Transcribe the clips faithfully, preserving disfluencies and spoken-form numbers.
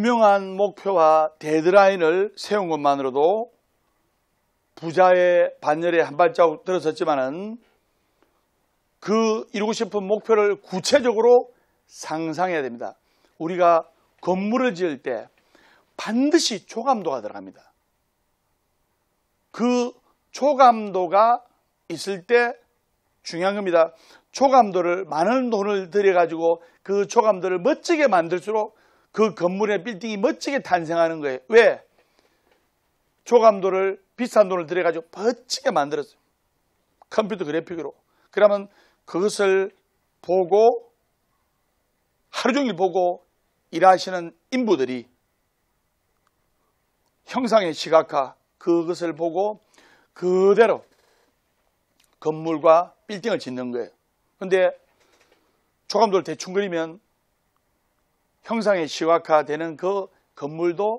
분명한 목표와 데드라인을 세운 것만으로도 부자의 반열에 한 발자국 들어섰지만은 그 이루고 싶은 목표를 구체적으로 상상해야 됩니다. 우리가 건물을 지을 때 반드시 초감도가 들어갑니다. 그 초감도가 있을 때 중요한 겁니다. 초감도를 많은 돈을 들여가지고 그 초감도를 멋지게 만들수록 그 건물의 빌딩이 멋지게 탄생하는 거예요. 왜? 초감도를 비싼 돈을 들여가지고 멋지게 만들었어요. 컴퓨터 그래픽으로. 그러면 그것을 보고 하루 종일 보고 일하시는 인부들이 형상의 시각화 그것을 보고 그대로 건물과 빌딩을 짓는 거예요. 그런데 초감도를 대충 그리면 형상의 시각화 되는 그 건물도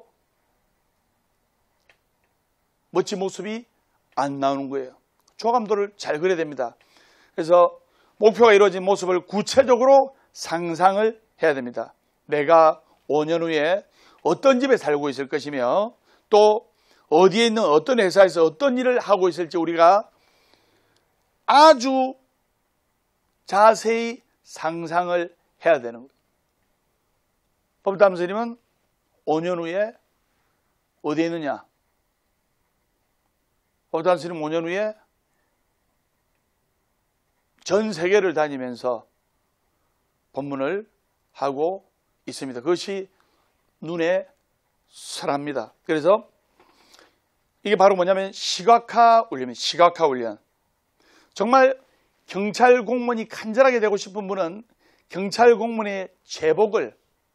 멋진 모습이 안 나오는 거예요. 초감도를 잘 그려야 됩니다. 그래서 목표가 이루어진 모습을 구체적으로 상상을 해야 됩니다. 내가 오 년 후에 어떤 집에 살고 있을 것이며 또 어디에 있는 어떤 회사에서 어떤 일을 하고 있을지 우리가 아주 자세히 상상을 해야 되는 거예요. 법담스님은 오 년 후에 어디에 있느냐? 법담스님 오 년 후에 전 세계를 다니면서 법문을 하고 있습니다. 그것이 눈에 선합니다. 그래서 이게 바로 뭐냐면 시각화 훈련입니다. 시각화 훈련. 정말 경찰 공무원이 간절하게 되고 싶은 분은 경찰 공무원의 제복을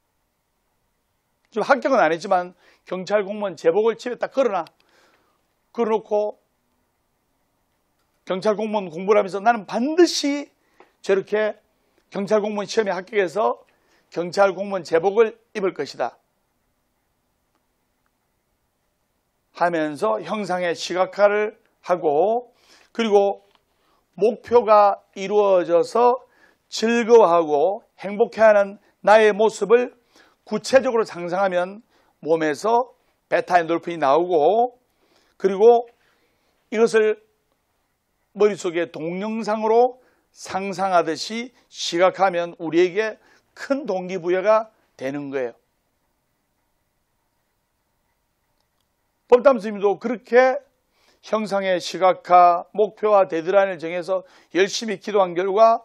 좀 합격은 안 했지만 경찰 공무원 제복을 집에 딱 걸어놔. 걸어놓고 경찰 공무원 공부를 하면서 나는 반드시 저렇게 경찰 공무원 시험에 합격해서 경찰 공무원 제복을 입을 것이다 하면서 형상의 시각화를 하고 그리고 목표가 이루어져서 즐거워하고 행복해하는 나의 모습을 구체적으로 상상하면 몸에서 베타엔돌핀이 나오고 그리고 이것을 머릿속에 동영상으로 상상하듯이 시각하면 우리에게 큰 동기부여가 되는 거예요. 법담스님도 그렇게 형상의 시각화, 목표와 데드라인을 정해서 열심히 기도한 결과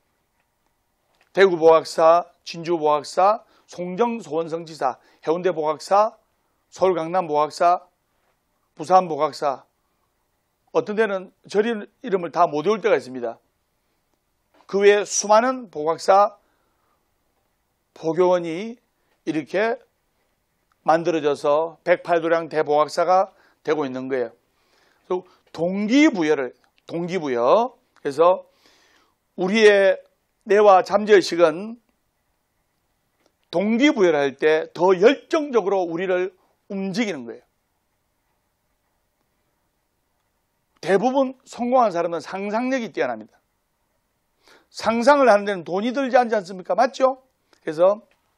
대구보학사, 진주보학사, 송정소원성지사, 해운대보학사, 서울 강남보학사, 부산보학사 어떤 데는 저리 이름을 다 못 외울 때가 있습니다. 그 외에 수많은 보학사, 포교원이 이렇게 만들어져서 백팔도량 대보학사가 되고 있는 거예요. 그래서 동기부여를, 동기부여. 그래서 우리의 뇌와 잠재의식은 동기부여를 할 때 더 열정적으로 우리를 움직이는 거예요. 대부분 성공한 사람은 상상력이 뛰어납니다. 상상을 하는 데는 돈이 들지 않지 않습니까? 맞죠? 그래서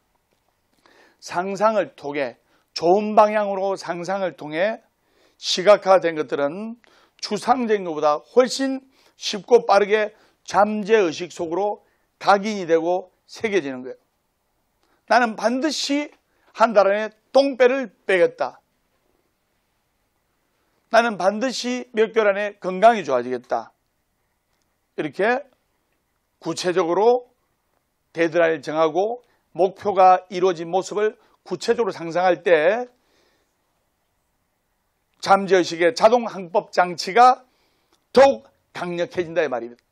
상상을 통해 좋은 방향으로 상상을 통해 시각화된 것들은 추상적인 것보다 훨씬 쉽고 빠르게 잠재의식 속으로 각인이 되고 새겨지는 거예요. 나는 반드시 한 달 안에 똥배를 빼겠다. 나는 반드시 몇 개월 안에 건강이 좋아지겠다. 이렇게 구체적으로 데드라인을 정하고 목표가 이루어진 모습을 구체적으로 상상할 때 잠재의식의 자동 항법 장치가 더욱 강력해진다 이 말입니다.